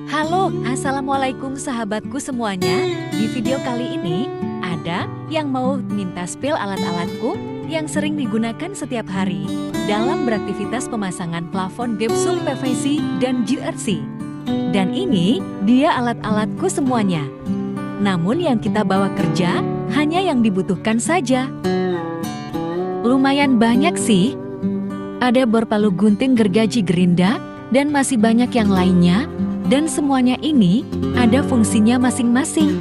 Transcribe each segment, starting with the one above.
Halo, assalamualaikum sahabatku semuanya. Di video kali ini, ada yang mau minta spill alat-alatku yang sering digunakan setiap hari dalam beraktivitas pemasangan plafon gypsum PVC dan GRC. Dan ini dia alat-alatku semuanya. Namun yang kita bawa kerja hanya yang dibutuhkan saja. Lumayan banyak sih. Ada berpalu gunting gergaji gerinda dan masih banyak yang lainnya. Dan semuanya ini ada fungsinya masing-masing.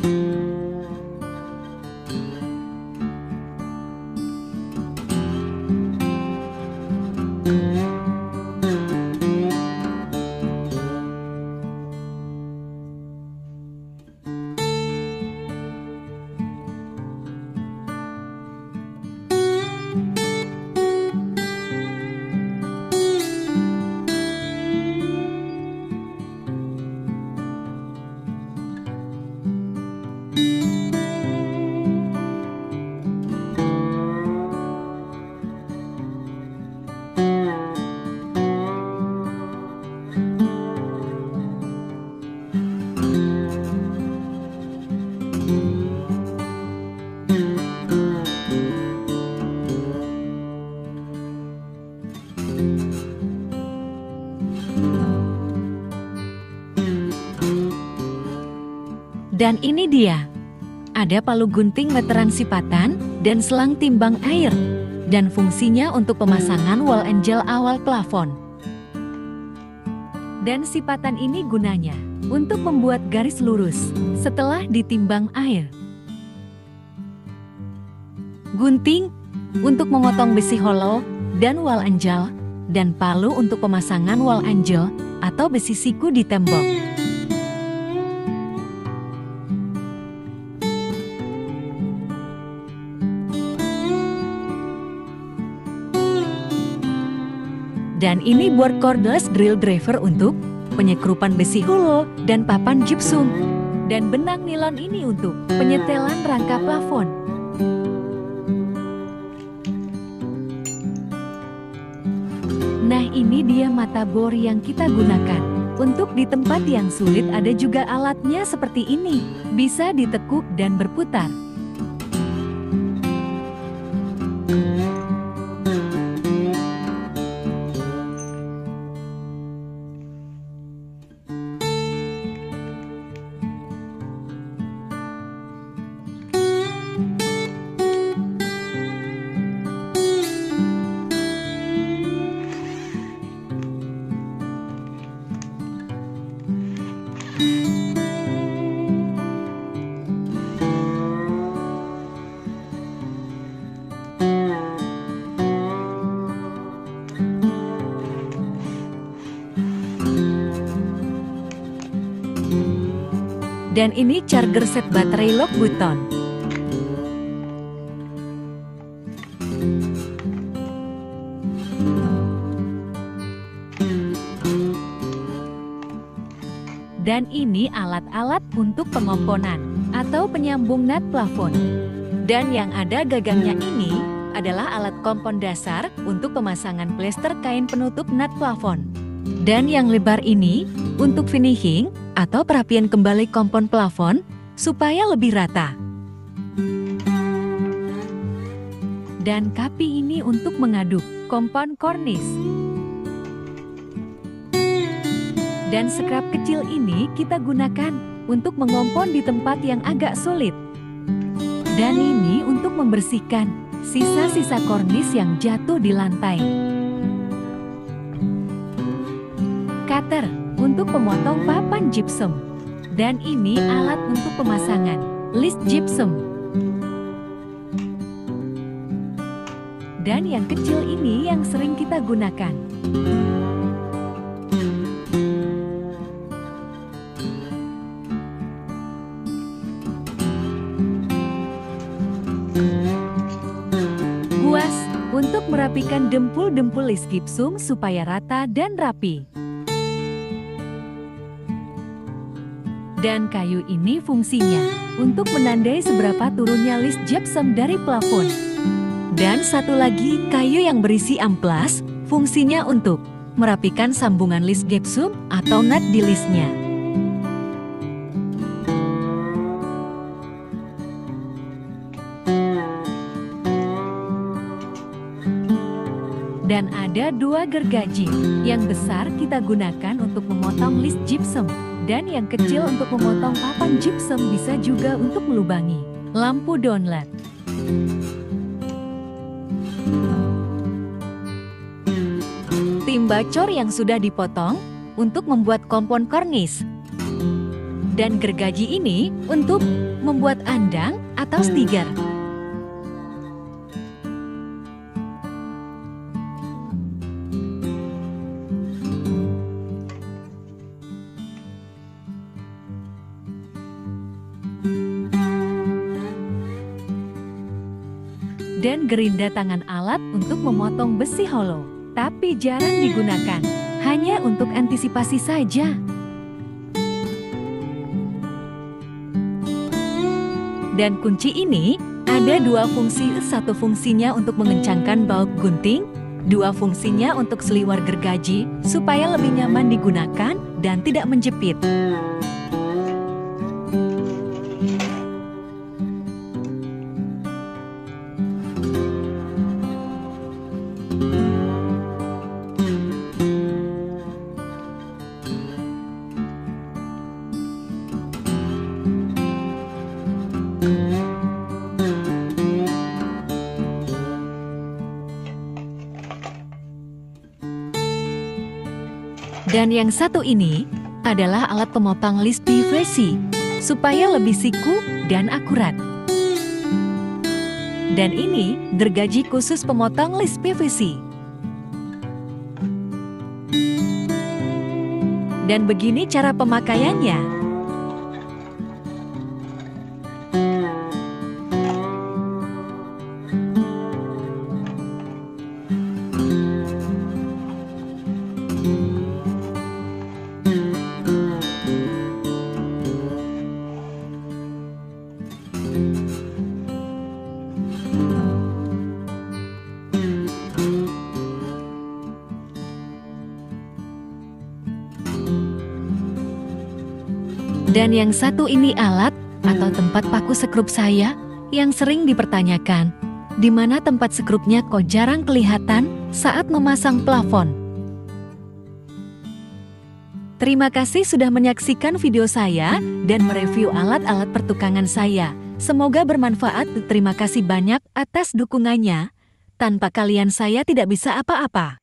Dan ini dia, ada palu gunting meteran sipatan dan selang timbang air, dan fungsinya untuk pemasangan wall angel awal plafon. Dan sipatan ini gunanya untuk membuat garis lurus setelah ditimbang air. Gunting untuk memotong besi hollow dan wall angel, dan palu untuk pemasangan wall angel atau besi siku di tembok. Dan ini board cordless drill driver untuk penyekrupan besi hollow dan papan gypsum. Dan benang nilon ini untuk penyetelan rangka plafon. Nah, ini dia mata bor yang kita gunakan. Untuk di tempat yang sulit ada juga alatnya seperti ini. Bisa ditekuk dan berputar. Dan ini charger set baterai lock button. Dan ini alat-alat untuk pengomponan atau penyambung nut plafon. Dan yang ada gagangnya ini adalah alat kompon dasar untuk pemasangan plester kain penutup nut plafon. Dan yang lebar ini untuk finishing atau perapian kembali kompon plafon supaya lebih rata. Dan kapi ini untuk mengaduk kompon kornis. Dan scrap kecil ini kita gunakan untuk mengompon di tempat yang agak sulit. Dan ini untuk membersihkan sisa-sisa kornis yang jatuh di lantai. Cutter untuk pemotong papan gypsum. Dan ini alat untuk pemasangan list gypsum. Dan yang kecil ini yang sering kita gunakan. Guas untuk merapikan dempul-dempul list gypsum supaya rata dan rapi. Dan kayu ini fungsinya untuk menandai seberapa turunnya list gypsum dari plafon. Dan satu lagi kayu yang berisi amplas, fungsinya untuk merapikan sambungan list gypsum atau nut di listnya. Ada dua gergaji. Yang besar kita gunakan untuk memotong list gypsum, dan yang kecil untuk memotong papan gypsum, bisa juga untuk melubangi lampu downlight. Timba cor yang sudah dipotong untuk membuat kompon kornis. Dan gergaji ini untuk membuat andang atau stiker. Dan gerinda tangan alat untuk memotong besi hollow, tapi jarang digunakan, hanya untuk antisipasi saja. Dan kunci ini ada dua fungsi, satu fungsinya untuk mengencangkan baut gunting, dua fungsinya untuk seliwar gergaji supaya lebih nyaman digunakan dan tidak menjepit. Dan yang satu ini adalah alat pemotong list PVC supaya lebih siku dan akurat. Dan ini gergaji khusus pemotong list PVC. Dan begini cara pemakaiannya. Dan yang satu ini alat atau tempat paku sekrup saya yang sering dipertanyakan. Di mana tempat sekrupnya kok jarang kelihatan saat memasang plafon? Terima kasih sudah menyaksikan video saya dan mereview alat-alat pertukangan saya. Semoga bermanfaat. Terima kasih banyak atas dukungannya. Tanpa kalian saya tidak bisa apa-apa.